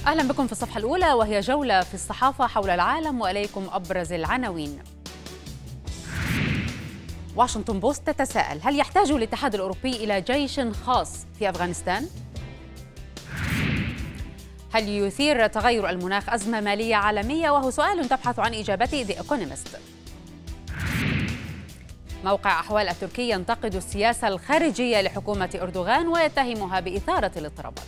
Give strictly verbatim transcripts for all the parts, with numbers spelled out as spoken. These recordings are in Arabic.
أهلا بكم في الصفحة الأولى وهي جولة في الصحافة حول العالم وإليكم أبرز العناوين. واشنطن بوست تتساءل: هل يحتاج الاتحاد الأوروبي إلى جيش خاص في أفغانستان؟ هل يثير تغير المناخ أزمة مالية عالمية؟ وهو سؤال تبحث عن إجابته ذا إيكونومست. موقع أحوال التركي ينتقد السياسة الخارجية لحكومة أردوغان ويتهمها بإثارة الاضطرابات.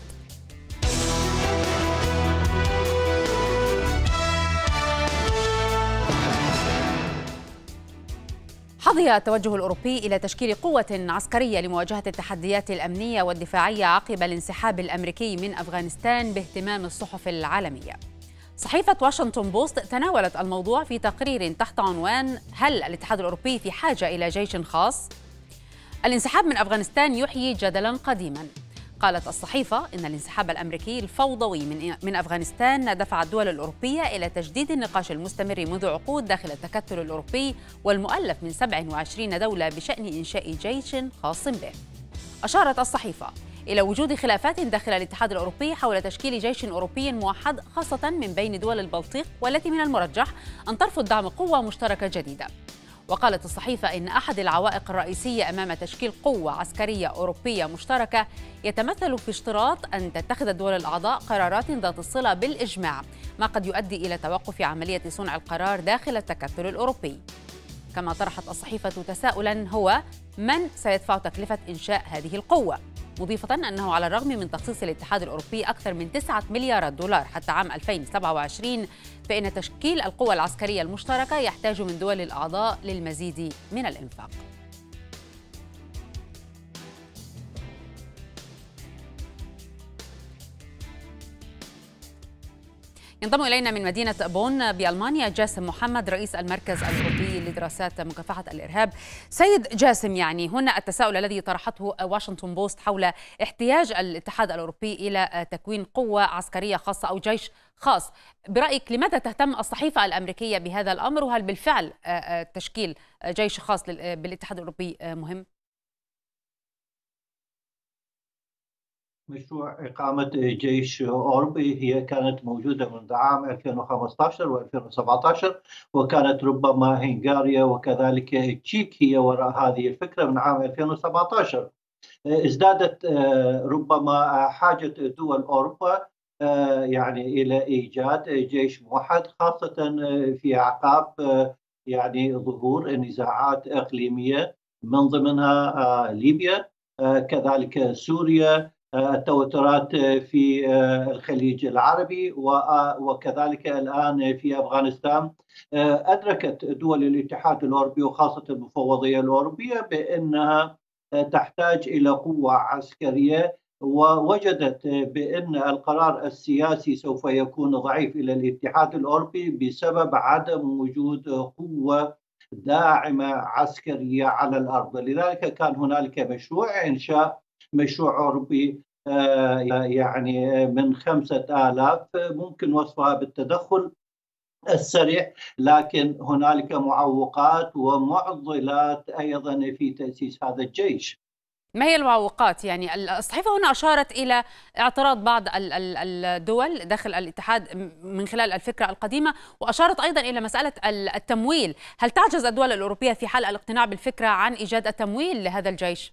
حظي التوجه الأوروبي إلى تشكيل قوة عسكرية لمواجهة التحديات الأمنية والدفاعية عقب الانسحاب الأمريكي من أفغانستان باهتمام الصحف العالمية. صحيفة واشنطن بوست تناولت الموضوع في تقرير تحت عنوان: هل الاتحاد الأوروبي في حاجة إلى جيش خاص؟ الانسحاب من أفغانستان يحيي جدلا قديما. قالت الصحيفة إن الانسحاب الأمريكي الفوضوي من من أفغانستان دفع الدول الأوروبية إلى تجديد النقاش المستمر منذ عقود داخل التكتل الأوروبي والمؤلف من سبع وعشرين دولة بشأن إنشاء جيش خاص به. أشارت الصحيفة إلى وجود خلافات داخل الاتحاد الأوروبي حول تشكيل جيش أوروبي موحد، خاصة من بين دول البلطيق، والتي من المرجح أن ترفض دعم قوة مشتركة جديدة. وقالت الصحيفة إن أحد العوائق الرئيسية أمام تشكيل قوة عسكرية أوروبية مشتركة يتمثل في اشتراط أن تتخذ الدول الأعضاء قرارات ذات الصلة بالإجماع، ما قد يؤدي إلى توقف عملية صنع القرار داخل التكتل الأوروبي. كما طرحت الصحيفة تساؤلا: هو من سيدفع تكلفة إنشاء هذه القوة؟ مضيفة أنه على الرغم من تخصيص الاتحاد الأوروبي أكثر من تسعة مليارات دولار حتى عام ألفين وسبعة وعشرين، فإن تشكيل القوى العسكرية المشتركة يحتاج من دول الأعضاء للمزيد من الإنفاق. ينضم إلينا من مدينة بون بألمانيا جاسم محمد، رئيس المركز الأوروبي لدراسات مكافحة الإرهاب. سيد جاسم، يعني هنا التساؤل الذي طرحته واشنطن بوست حول احتياج الاتحاد الأوروبي إلى تكوين قوة عسكرية خاصة أو جيش خاص. برأيك لماذا تهتم الصحيفة الأمريكية بهذا الأمر؟ وهل بالفعل تشكيل جيش خاص بالاتحاد الأوروبي مهم؟ مشروع إقامة جيش أوروبي هي كانت موجودة منذ عام ألفين وخمسة عشر وألفين وسبعة عشر، وكانت ربما هنغاريا وكذلك تشيك هي وراء هذه الفكرة من عام ألفين وسبعة عشر. ازدادت ربما حاجة دول أوروبا يعني إلى إيجاد جيش موحد، خاصة في أعقاب يعني ظهور نزاعات إقليمية من ضمنها ليبيا، كذلك سوريا، التوترات في الخليج العربي، وكذلك الآن في أفغانستان. أدركت دول الاتحاد الأوروبي وخاصة المفوضية الأوروبية بأنها تحتاج إلى قوة عسكرية، ووجدت بأن القرار السياسي سوف يكون ضعيف إلى الاتحاد الأوروبي بسبب عدم وجود قوة داعمة عسكرية على الأرض. لذلك كان هنالك مشروع إنشاء مشروع أوروبي يعني من خمسة آلاف، ممكن وصفها بالتدخل السريع، لكن هنالك معوقات ومعضلات أيضا في تأسيس هذا الجيش. ما هي المعوقات؟ يعني الصحيفة هنا أشارت إلى اعتراض بعض الدول داخل الاتحاد من خلال الفكرة القديمة، وأشارت أيضا إلى مسألة التمويل. هل تعجز الدول الأوروبية في حال الاقتناع بالفكرة عن إيجاد التمويل لهذا الجيش؟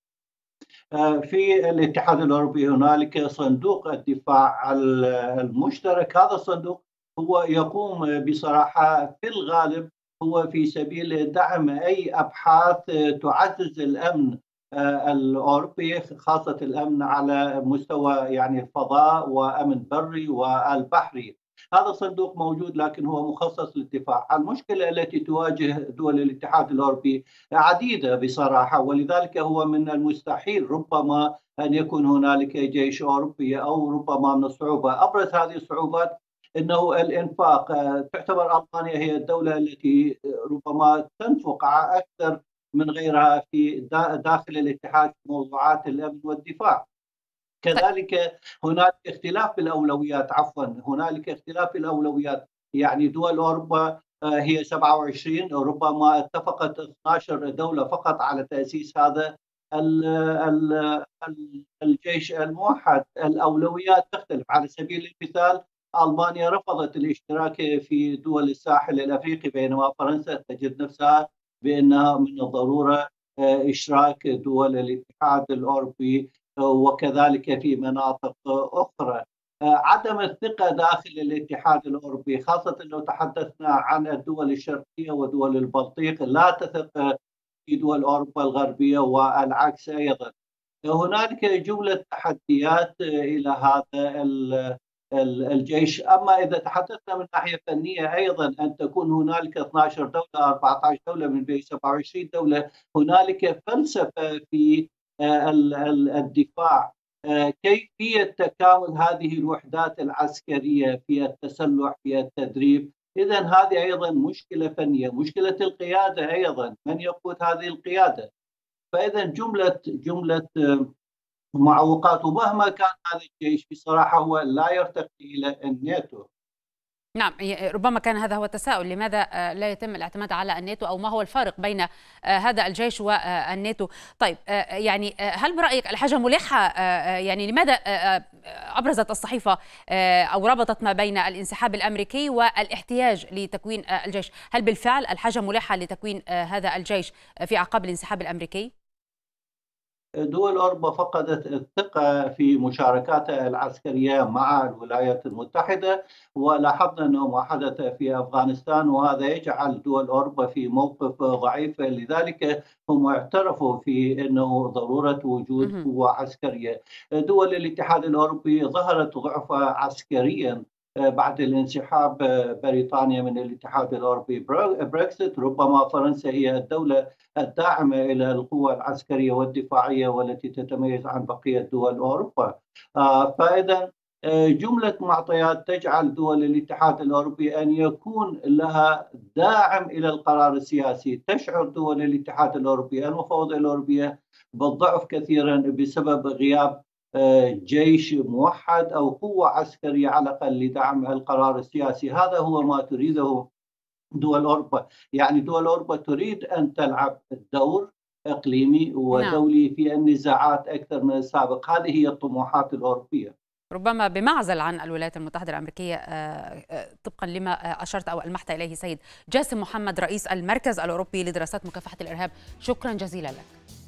في الاتحاد الأوروبي هنالك صندوق الدفاع المشترك. هذا الصندوق هو يقوم بصراحة في الغالب هو في سبيل دعم أي أبحاث تعزز الأمن الأوروبي، خاصة الأمن على مستوى يعني الفضاء وأمن بري والبحري. هذا الصندوق موجود لكن هو مخصص للدفاع. المشكلة التي تواجه دول الاتحاد الأوروبي عديدة بصراحة، ولذلك هو من المستحيل ربما أن يكون هنالك جيش أوروبي، أو ربما من الصعوبة. أبرز هذه الصعوبات أنه الإنفاق. تعتبر ألمانيا هي الدولة التي ربما تنفق أكثر من غيرها في داخل الاتحاد في موضوعات الأمن والدفاع. كذلك هناك اختلاف بالأولويات، عفوا هنالك اختلاف بالأولويات. يعني دول أوروبا هي سبعة وعشرين، ربما اتفقت اثنتي عشرة دولة فقط على تأسيس هذا الجيش الموحد الأولويات تختلف. على سبيل المثال ألمانيا رفضت الاشتراك في دول الساحل الأفريقي، بينما فرنسا تجد نفسها بأنها من الضرورة إشراك دول الاتحاد الأوروبي وكذلك في مناطق أخرى. عدم الثقة داخل الاتحاد الأوروبي، خاصة لو تحدثنا عن الدول الشرقية ودول البلطيق، لا تثق في دول أوروبا الغربية والعكس أيضا. هنالك جملة تحديات إلى هذا الجيش. أما إذا تحدثنا من ناحية فنية أيضا، أن تكون هنالك اثنتي عشرة دولة أربعة عشر دولة من بين سبعة وعشرين دولة، هنالك فلسفة في الدفاع، كيفية تكامل هذه الوحدات العسكرية في التسلح في التدريب. إذن هذه أيضا مشكلة فنية. مشكلة القيادة أيضا، من يقود هذه القيادة؟ فإذا جملة جملة معوقات، ومهما كان هذا الجيش بصراحة هو لا يرتقي إلى الناتو. نعم، ربما كان هذا هو التساؤل، لماذا لا يتم الاعتماد على الناتو، أو ما هو الفارق بين هذا الجيش والناتو؟ طيب، يعني هل برأيك الحاجة ملحة؟ يعني لماذا أبرزت الصحيفة أو ربطت ما بين الانسحاب الأمريكي والاحتياج لتكوين الجيش؟ هل بالفعل الحاجة ملحة لتكوين هذا الجيش في أعقاب الانسحاب الأمريكي؟ دول أوروبا فقدت الثقة في مشاركاتها العسكرية مع الولايات المتحدة، ولاحظنا أنه ما حدث في أفغانستان، وهذا يجعل دول أوروبا في موقف ضعيف. لذلك هم اعترفوا في أنه ضرورة وجود قوة عسكرية. دول الاتحاد الأوروبي ظهرت ضعفها عسكريا بعد الانسحاب بريطانيا من الاتحاد الأوروبي بريكسيت. ربما فرنسا هي الدولة الداعمة إلى القوة العسكرية والدفاعية والتي تتميز عن بقية دول أوروبا. فإذا جملة معطيات تجعل دول الاتحاد الأوروبي أن يكون لها داعم إلى القرار السياسي. تشعر دول الاتحاد الأوروبي المفوضية الأوروبية بالضعف كثيرا بسبب غياب جيش موحد أو قوة عسكرية على الأقل لدعم القرار السياسي. هذا هو ما تريده دول أوروبا. يعني دول أوروبا تريد أن تلعب دور إقليمي ودولي في النزاعات أكثر من السابق. هذه هي الطموحات الأوروبية، ربما بمعزل عن الولايات المتحدة الأمريكية، طبقا لما أشرت أو ألمحت إليه سيد جاسم محمد، رئيس المركز الأوروبي لدراسات مكافحة الإرهاب. شكرا جزيلا لك.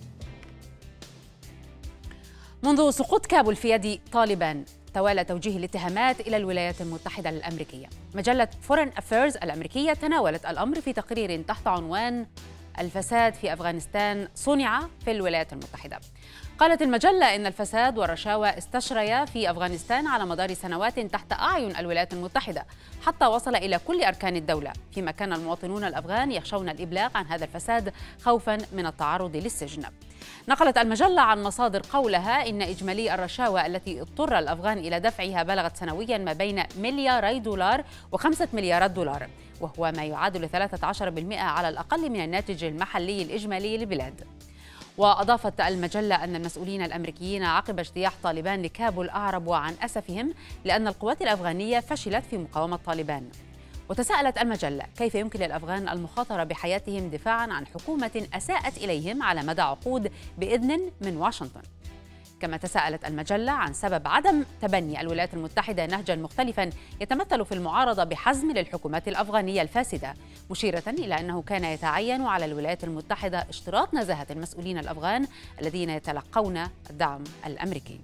منذ سقوط كابول في يد طالبان، توالى توجيه الاتهامات إلى الولايات المتحدة الأمريكية. مجلة فورين أفيرز الأمريكية تناولت الأمر في تقرير تحت عنوان الفساد في أفغانستان صنع في الولايات المتحدة. قالت المجلة إن الفساد والرشاوى استشريا في أفغانستان على مدار سنوات تحت أعين الولايات المتحدة، حتى وصل إلى كل أركان الدولة، فيما كان المواطنون الأفغان يخشون الإبلاغ عن هذا الفساد خوفا من التعرض للسجن. نقلت المجلة عن مصادر قولها إن إجمالي الرشاوى التي اضطر الأفغان إلى دفعها بلغت سنويا ما بين ملياري دولار وخمسة مليارات دولار، وهو ما يعادل ثلاثة عشر بالمئة على الأقل من الناتج المحلي الإجمالي للبلاد. وأضافت المجلة أن المسؤولين الأمريكيين عقب اجتياح طالبان لكابول أعربوا عن أسفهم لأن القوات الأفغانية فشلت في مقاومة طالبان. وتساءلت المجلة كيف يمكن للأفغان المخاطرة بحياتهم دفاعا عن حكومة أساءت إليهم على مدى عقود بإذن من واشنطن. كما تساءلت المجلة عن سبب عدم تبني الولايات المتحدة نهجا مختلفا يتمثل في المعارضة بحزم للحكومات الأفغانية الفاسدة، مشيرة إلى أنه كان يتعين على الولايات المتحدة اشتراط نزاهة المسؤولين الأفغان الذين يتلقون الدعم الأمريكي.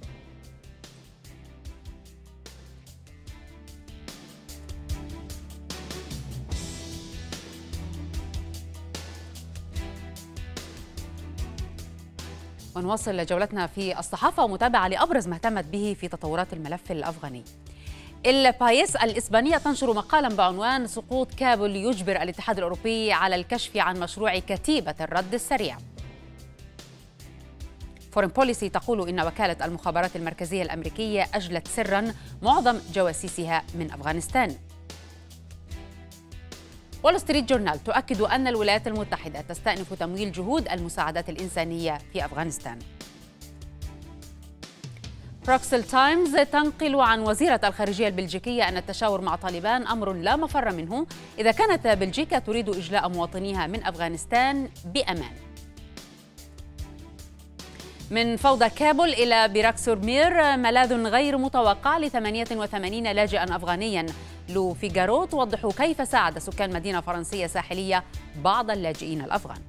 ونواصل جولتنا في الصحافة ومتابعة لأبرز ما اهتمت به في تطورات الملف الأفغاني. البايس الإسبانية تنشر مقالا بعنوان سقوط كابول يجبر الاتحاد الأوروبي على الكشف عن مشروع كتيبة الرد السريع. فورين بوليسي تقول إن وكالة المخابرات المركزية الأمريكية أجلت سرا معظم جواسيسها من أفغانستان. وول ستريت جورنال تؤكد أن الولايات المتحدة تستأنف تمويل جهود المساعدات الإنسانية في أفغانستان. بروكسل تايمز تنقل عن وزيرة الخارجية البلجيكية أن التشاور مع طالبان أمر لا مفر منه إذا كانت بلجيكا تريد إجلاء مواطنيها من أفغانستان بأمان. من فوضى كابول إلى براكسورمير، ملاذ غير متوقع ل ثمانية وثمانين لاجئا أفغانيا. لو فيغارو توضح كيف ساعد سكان مدينة فرنسية ساحلية بعض اللاجئين الأفغان.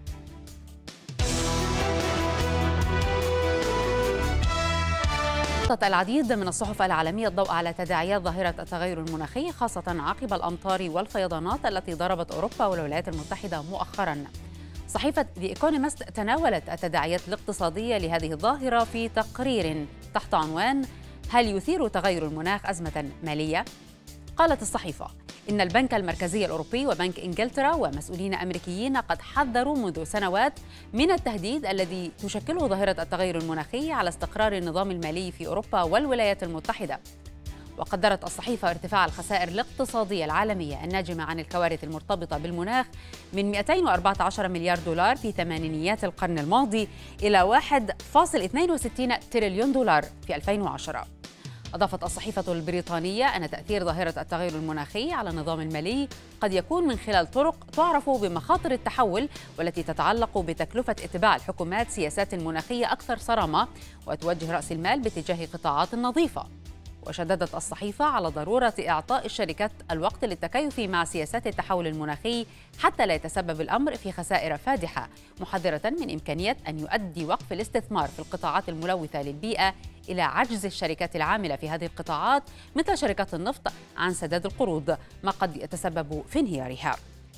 سلطت العديد من الصحف العالمية الضوء على تداعيات ظاهرة التغير المناخي، خاصة عقب الأمطار والفيضانات التي ضربت أوروبا والولايات المتحدة مؤخرا. صحيفة The Economist تناولت التداعيات الاقتصادية لهذه الظاهرة في تقرير تحت عنوان هل يثير تغير المناخ أزمة مالية؟ قالت الصحيفة إن البنك المركزي الأوروبي وبنك إنجلترا ومسؤولين أمريكيين قد حذروا منذ سنوات من التهديد الذي تشكله ظاهرة التغير المناخي على استقرار النظام المالي في أوروبا والولايات المتحدة. وقدرت الصحيفة ارتفاع الخسائر الاقتصادية العالمية الناجمة عن الكوارث المرتبطة بالمناخ من مئتين وأربعة عشر مليار دولار في ثمانينيات القرن الماضي إلى واحد فاصل اثنين وستين تريليون دولار في ألفين وعشرة. أضافت الصحيفة البريطانية أن تأثير ظاهرة التغير المناخي على النظام المالي قد يكون من خلال طرق تعرف بمخاطر التحول، والتي تتعلق بتكلفة اتباع الحكومات سياسات مناخية أكثر صرامة وتوجه رأس المال باتجاه قطاعات نظيفة. وشددت الصحيفة على ضرورة إعطاء الشركات الوقت للتكيف مع سياسات التحول المناخي حتى لا يتسبب الأمر في خسائر فادحة، محذرة من إمكانية أن يؤدي وقف الاستثمار في القطاعات الملوثة للبيئة إلى عجز الشركات العاملة في هذه القطاعات مثل شركات النفط عن سداد القروض، ما قد يتسبب في انهيارها.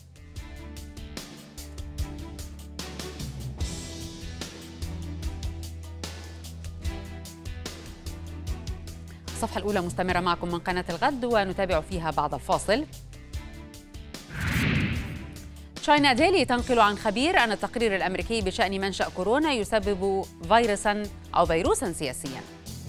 الصفحة الأولى مستمرة معكم من قناة الغد ونتابع فيها بعد الفاصل. تشاينا ديلي تنقل عن خبير أن التقرير الأمريكي بشأن منشأ كورونا يسبب فيروسا أو فيروسا سياسيا.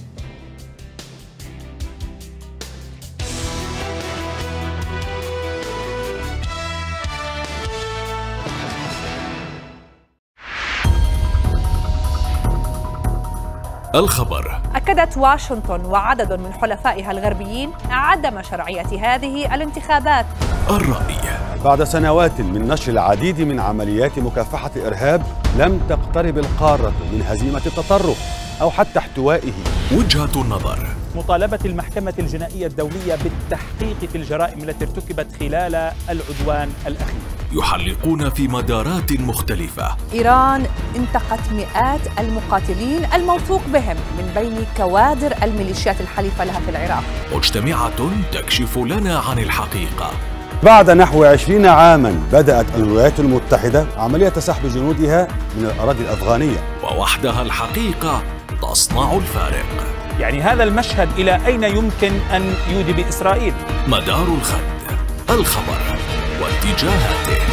الخبر. أكدت واشنطن وعدد من حلفائها الغربيين عدم شرعية هذه الانتخابات. الرأي. بعد سنوات من نشر العديد من عمليات مكافحة الإرهاب، لم تقترب القارة من هزيمة التطرف أو حتى احتوائه. وجهة النظر. مطالبة المحكمة الجنائية الدولية بالتحقيق في الجرائم التي ارتكبت خلال العدوان الأخير. يحلقون في مدارات مختلفة. إيران انتقت مئات المقاتلين الموثوق بهم من بين كوادر الميليشيات الحليفة لها في العراق. مجتمعة تكشف لنا عن الحقيقة. بعد نحو عشرين عاما بدأت الولايات المتحدة عملية سحب جنودها من الأراضي الأفغانية، ووحدها الحقيقة تصنع الفارق. يعني هذا المشهد إلى أين يمكن أن يودي بإسرائيل؟ مدار الغد. الخبر واتجاهاته.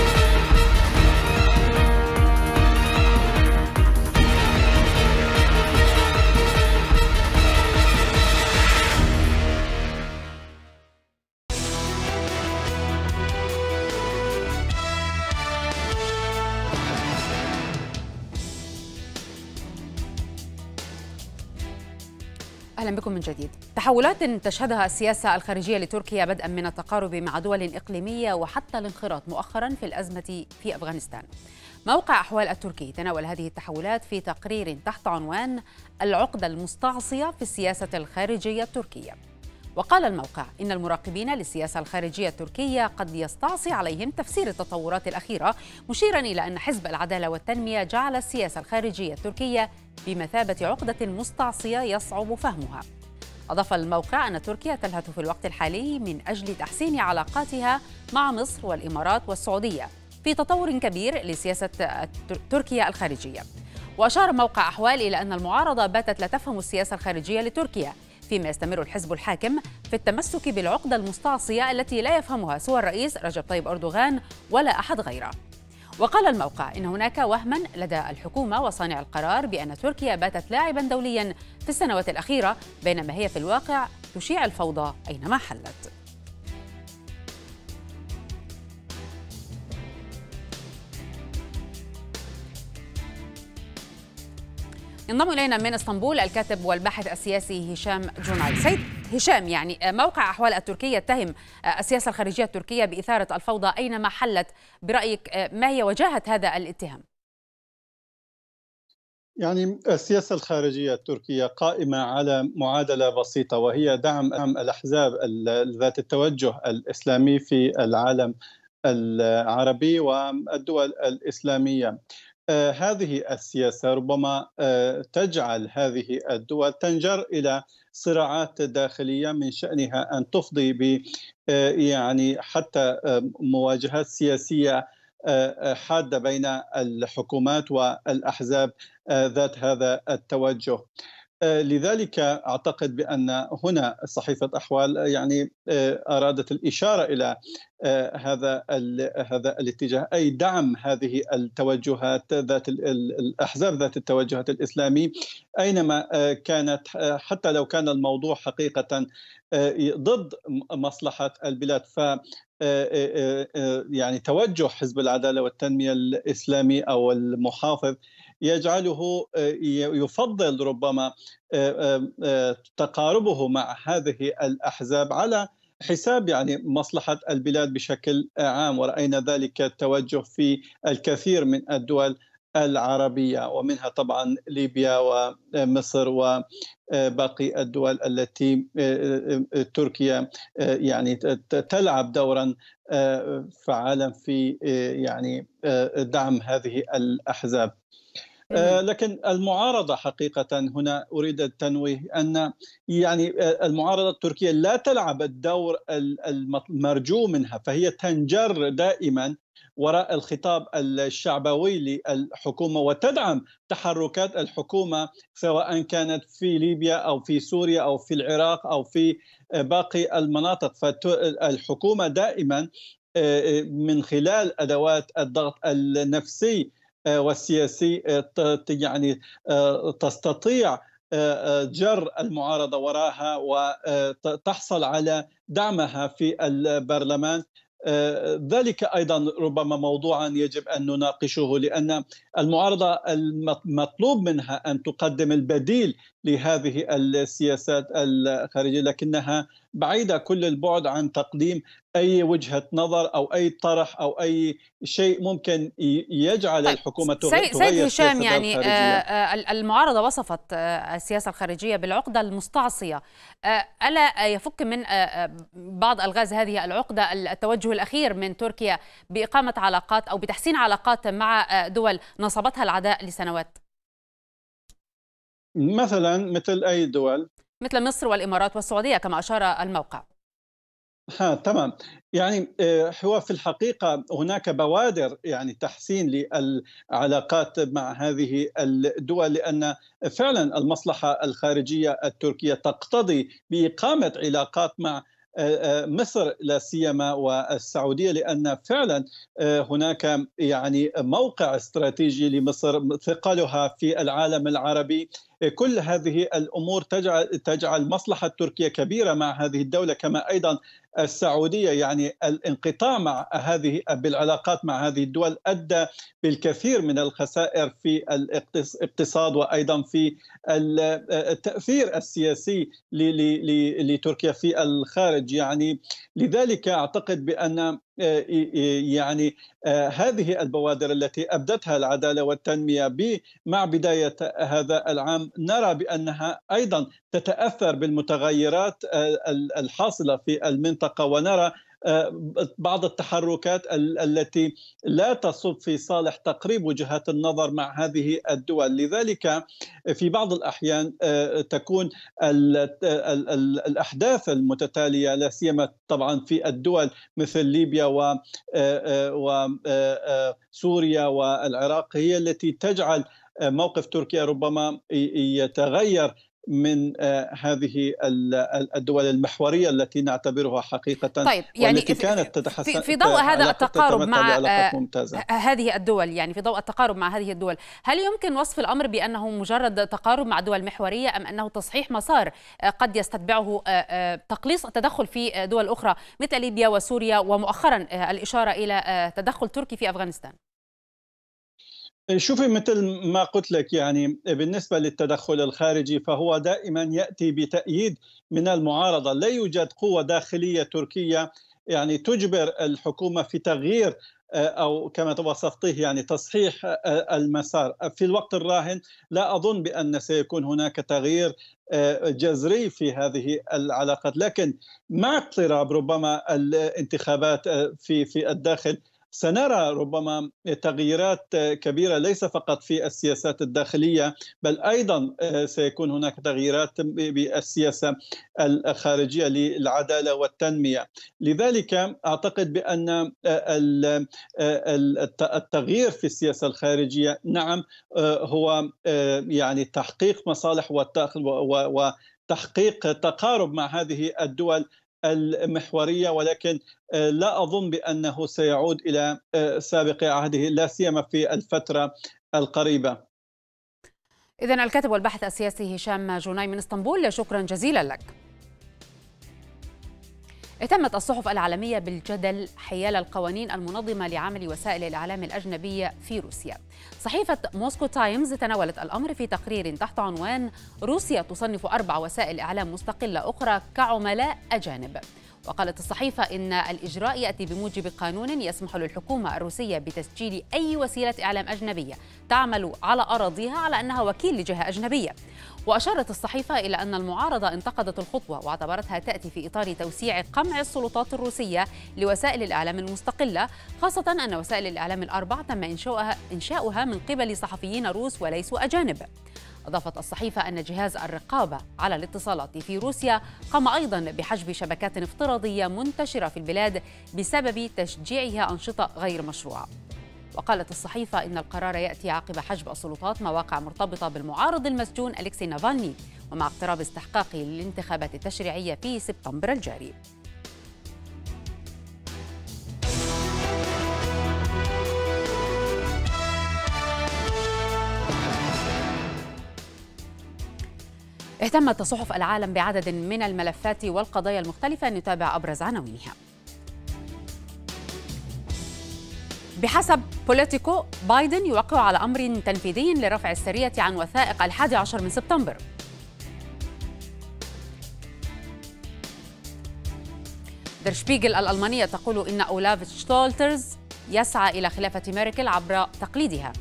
أهلا بكم من جديد. تحولات تشهدها السياسة الخارجية لتركيا بدءا من التقارب مع دول إقليمية وحتى الانخراط مؤخرا في الأزمة في أفغانستان. موقع أحوال التركي تناول هذه التحولات في تقرير تحت عنوان العقدة المستعصية في السياسة الخارجية التركية. وقال الموقع إن المراقبين للسياسة الخارجية التركية قد يستعصي عليهم تفسير التطورات الأخيرة، مشيرا إلى أن حزب العدالة والتنمية جعل السياسة الخارجية التركية بمثابة عقدة مستعصية يصعب فهمها. أضاف الموقع أن تركيا تلهث في الوقت الحالي من أجل تحسين علاقاتها مع مصر والإمارات والسعودية في تطور كبير لسياسة تركيا الخارجية. وأشار موقع أحوال إلى أن المعارضة باتت لا تفهم السياسة الخارجية لتركيا، فيما يستمر الحزب الحاكم في التمسك بالعقدة المستعصية التي لا يفهمها سوى الرئيس رجب طيب أردوغان ولا أحد غيره. وقال الموقع إن هناك وهما لدى الحكومة وصانع القرار بأن تركيا باتت لاعبا دوليا في السنوات الأخيرة، بينما هي في الواقع تشيع الفوضى أينما حلت. ينضم إلينا من اسطنبول الكاتب والباحث السياسي هشام جوناي. سيد هشام، يعني موقع أحوال التركية يتهم السياسة الخارجية التركية بإثارة الفوضى أينما حلت، برأيك ما هي وجاهة هذا الاتهام؟ يعني السياسة الخارجية التركية قائمة على معادلة بسيطة، وهي دعم الأحزاب ذات التوجه الإسلامي في العالم العربي والدول الإسلامية. آه هذه السياسة ربما آه تجعل هذه الدول تنجر إلى صراعات داخلية من شأنها أن تفضي ب آه يعني حتى آه مواجهات سياسية آه حادة بين الحكومات والأحزاب آه ذات هذا التوجه. لذلك أعتقد بأن هنا صحيفة أحوال يعني أرادت الإشارة إلى هذا هذا الاتجاه، أي دعم هذه التوجهات ذات الأحزاب ذات التوجهات الإسلامي أينما كانت، حتى لو كان الموضوع حقيقة ضد مصلحة البلاد. ف يعني توجه حزب العدالة والتنمية الإسلامي أو المحافظ يجعله يفضل ربما تقاربه مع هذه الأحزاب على حساب يعني مصلحة البلاد بشكل عام، ورأينا ذلك التوجه في الكثير من الدول العربية ومنها طبعا ليبيا ومصر وباقي الدول التي تركيا يعني تلعب دورا فعالا في يعني دعم هذه الأحزاب. لكن المعارضة حقيقة هنا أريد التنويه أن يعني المعارضة التركية لا تلعب الدور المرجو منها، فهي تنجر دائما وراء الخطاب الشعبوي للحكومة وتدعم تحركات الحكومة سواء كانت في ليبيا أو في سوريا أو في العراق أو في باقي المناطق. فالحكومة دائما من خلال أدوات الضغط النفسي والسياسي يعني تستطيع جر المعارضة وراها وتحصل على دعمها في البرلمان. ذلك أيضا ربما موضوعا يجب أن نناقشه، لأن المعارضة المطلوب منها أن تقدم البديل لهذه السياسات الخارجية، لكنها بعيدة كل البعد عن تقديم أي وجهة نظر أو أي طرح أو أي شيء ممكن يجعل طيب الحكومة تغير سيد هشام. يعني الخارجية. المعارضة وصفت السياسة الخارجية بالعقدة المستعصية، ألا يفك من بعض ألغاز هذه العقدة التوجه الأخير من تركيا بإقامة علاقات أو بتحسين علاقات مع دول نصبتها العداء لسنوات؟ مثلا مثل أي دول؟ مثل مصر والإمارات والسعودية كما أشار الموقع. ها تمام. يعني هو في الحقيقة هناك بوادر يعني تحسين للعلاقات مع هذه الدول، لأن فعلا المصلحة الخارجية التركية تقتضي بإقامة علاقات مع مصر لا سيما والسعودية، لأن فعلا هناك يعني موقع استراتيجي لمصر، ثقلها في العالم العربي. كل هذه الأمور تجعل تجعل مصلحة تركيا كبيرة مع هذه الدولة، كما أيضا السعودية. يعني الانقطاع مع هذه بالعلاقات مع هذه الدول أدى بالكثير من الخسائر في الاقتصاد وأيضا في التأثير السياسي لتركيا في الخارج. يعني لذلك أعتقد بأن يعني هذه البوادر التي أبدتها العدالة والتنمية مع بداية هذا العام نرى بأنها أيضا تتأثر بالمتغيرات الحاصلة في المنطقة، ونرى بعض التحركات التي لا تصب في صالح تقريب وجهات النظر مع هذه الدول. لذلك في بعض الأحيان تكون الأحداث المتتالية لا سيما طبعا في الدول مثل ليبيا وسوريا والعراق هي التي تجعل موقف تركيا ربما يتغير من هذه الدول المحورية التي نعتبرها حقيقة طيب يعني والتي كانت تتحسن في, في ضوء هذا التقارب مع هذه الدول، يعني في ضوء التقارب مع هذه الدول، هل يمكن وصف الأمر بأنه مجرد تقارب مع دول محورية أم أنه تصحيح مسار قد يستتبعه تقليص التدخل في دول أخرى مثل ليبيا وسوريا ومؤخرا الإشارة إلى تدخل تركي في أفغانستان؟ شوفي مثل ما قلت لك، يعني بالنسبة للتدخل الخارجي فهو دائما يأتي بتأييد من المعارضة. لا يوجد قوة داخلية تركية يعني تجبر الحكومة في تغيير أو كما وصفته يعني تصحيح المسار في الوقت الراهن، لا أظن بأن سيكون هناك تغيير جذري في هذه العلاقات. لكن مع اقتراب ربما الانتخابات في في الداخل سنرى ربما تغييرات كبيرة ليس فقط في السياسات الداخلية، بل أيضا سيكون هناك تغييرات بالسياسة الخارجية للعدالة والتنمية. لذلك أعتقد بأن التغيير في السياسة الخارجية نعم هو يعني تحقيق مصالح وتحقيق تقارب مع هذه الدول المحورية، ولكن لا أظن بأنه سيعود إلى سابق عهده لا سيما في الفترة القريبة. إذن الكاتب والباحث السياسي هشام جوناي من اسطنبول، شكرا جزيلا لك. اهتمت الصحف العالمية بالجدل حيال القوانين المنظمة لعمل وسائل الإعلام الأجنبية في روسيا. صحيفة موسكو تايمز تناولت الأمر في تقرير تحت عنوان روسيا تصنف أربع وسائل إعلام مستقلة أخرى كعملاء أجانب. وقالت الصحيفة إن الإجراء يأتي بموجب قانون يسمح للحكومة الروسية بتسجيل أي وسيلة إعلام أجنبية تعمل على أراضيها على أنها وكيل لجهة أجنبية. وأشارت الصحيفة إلى أن المعارضة انتقدت الخطوة واعتبرتها تأتي في إطار توسيع قمع السلطات الروسية لوسائل الإعلام المستقلة، خاصة أن وسائل الإعلام الأربع تم إنشاؤها, إنشاؤها من قبل صحفيين روس وليسوا أجانب. أضافت الصحيفة أن جهاز الرقابة على الاتصالات في روسيا قام أيضا بحجب شبكات افتراضية منتشرة في البلاد بسبب تشجيعها أنشطة غير مشروعة. وقالت الصحيفة إن القرار يأتي عقب حجب السلطات مواقع مرتبطة بالمعارض المسجون أليكسي نافالني، ومع اقتراب استحقاقه للانتخابات التشريعية في سبتمبر الجاري. اهتمت صحف العالم بعدد من الملفات والقضايا المختلفة. نتابع أبرز عناوينها. بحسب بوليتيكو، بايدن يوقع على أمر تنفيذي لرفع السرية عن وثائق الحادي عشر من سبتمبر. در شبيغل الألمانية تقول إن أولاف شتولترز يسعى إلى خلافة ميركل عبر تقليدها.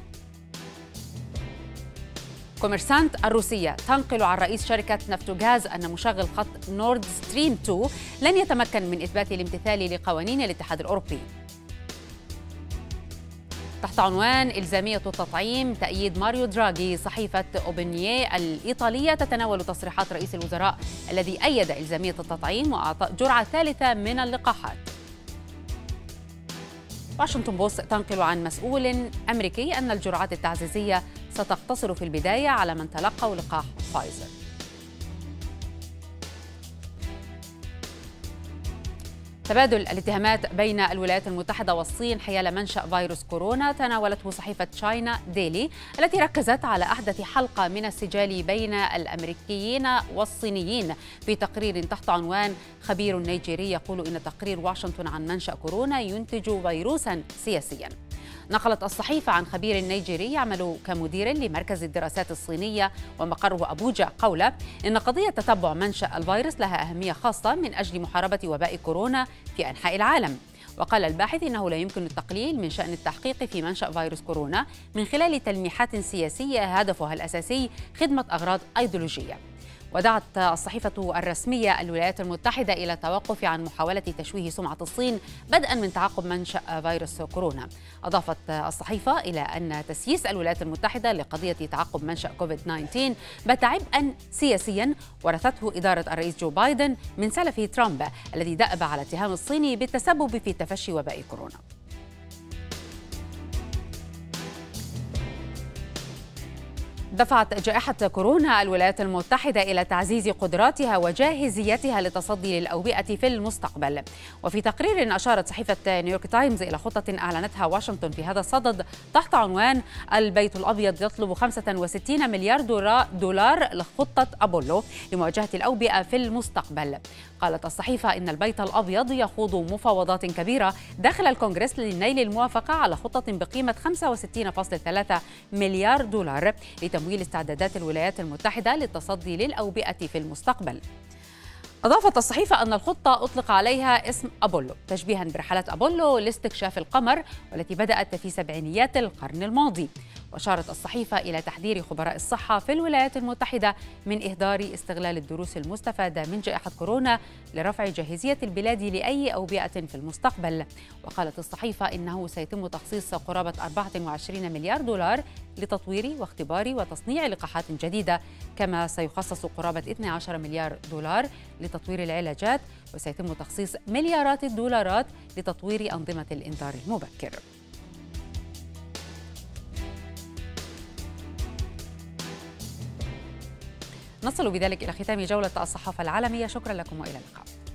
كوميرسانت الروسية تنقل عن رئيس شركة نفتوغاز أن مشغل خط نورد ستريم اثنين لن يتمكن من إثبات الامتثال لقوانين الاتحاد الأوروبي. تحت عنوان إلزامية التطعيم تأييد ماريو دراغي، صحيفة أوبنييه الإيطالية تتناول تصريحات رئيس الوزراء الذي أيد إلزامية التطعيم وأعطى جرعة ثالثة من اللقاحات. واشنطن بوست تنقل عن مسؤول أمريكي أن الجرعات التعزيزية ستقتصر في البداية على من تلقوا لقاح فايزر. تبادل الاتهامات بين الولايات المتحدة والصين حيال منشأ فيروس كورونا تناولته صحيفة تشاينا ديلي، التي ركزت على أحدث حلقة من السجال بين الأمريكيين والصينيين في تقرير تحت عنوان خبير نيجيري يقول إن تقرير واشنطن عن منشأ كورونا ينتج فيروسا سياسيا. نقلت الصحيفة عن خبير نيجيري يعمل كمدير لمركز الدراسات الصينية ومقره أبوجا قوله إن قضية تتبع منشأ الفيروس لها أهمية خاصة من أجل محاربة وباء كورونا في أنحاء العالم. وقال الباحث إنه لا يمكن التقليل من شأن التحقيق في منشأ فيروس كورونا من خلال تلميحات سياسية هدفها الأساسي خدمة أغراض أيديولوجية. ودعت الصحيفة الرسمية الولايات المتحدة إلى التوقف عن محاولة تشويه سمعة الصين بدءا من تعقب منشأ فيروس كورونا. أضافت الصحيفة إلى أن تسييس الولايات المتحدة لقضية تعقب منشأ كوفيد تسعة عشر بات عبئا سياسيا ورثته إدارة الرئيس جو بايدن من سلفه ترامب الذي دأب على اتهام الصين بالتسبب في تفشي وباء كورونا. دفعت جائحة كورونا الولايات المتحدة إلى تعزيز قدراتها وجاهزيتها للتصدي للأوبئة في المستقبل. وفي تقرير أشارت صحيفة نيويورك تايمز إلى خطة أعلنتها واشنطن في هذا الصدد تحت عنوان البيت الأبيض يطلب خمسة وستين مليار دولار لخطة أبولو لمواجهة الأوبئة في المستقبل. قالت الصحيفة إن البيت الأبيض يخوض مفاوضات كبيرة داخل الكونغرس لنيل الموافقة على خطة بقيمة خمسة وستين فاصلة ثلاثة مليار دولار لتمويل استعدادات الولايات المتحدة للتصدي للأوبئة في المستقبل. أضافت الصحيفة أن الخطة أطلق عليها اسم أبولو تشبيها برحلة أبولو لاستكشاف القمر والتي بدأت في سبعينيات القرن الماضي. وأشارت الصحيفة إلى تحذير خبراء الصحة في الولايات المتحدة من إهدار استغلال الدروس المستفادة من جائحة كورونا لرفع جاهزية البلاد لأي أوبئة في المستقبل. وقالت الصحيفة إنه سيتم تخصيص قرابة أربعة وعشرين مليار دولار لتطوير واختبار وتصنيع لقاحات جديدة، كما سيخصص قرابة اثني عشر مليار دولار لتطوير العلاجات، وسيتم تخصيص مليارات الدولارات لتطوير أنظمة الإنذار المبكر. نصل بذلك إلى ختام جولة الصحافة العالمية. شكرا لكم وإلى اللقاء.